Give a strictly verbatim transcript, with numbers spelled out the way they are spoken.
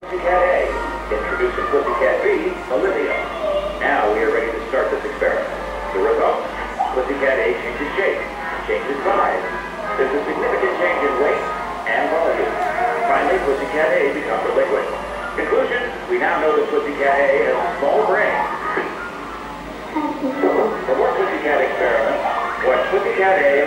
Pussycat A, introducing Pussycat B, Olivia. Now we are ready to start this experiment. The result? Pussycat A changes shape, changes size. There's a significant change in weight and volume. Finally, Pussycat A becomes a liquid. Conclusion, we now know that Pussycat A has a small brain. For more Pussycat experiments, watch Pussycat A